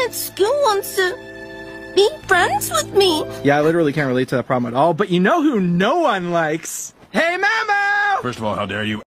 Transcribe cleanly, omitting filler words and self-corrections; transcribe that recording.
at school wants to be friends with me. Yeah, I literally can't relate to that problem at all, but you know who no one likes? Hey, Mamo! First of all, how dare you?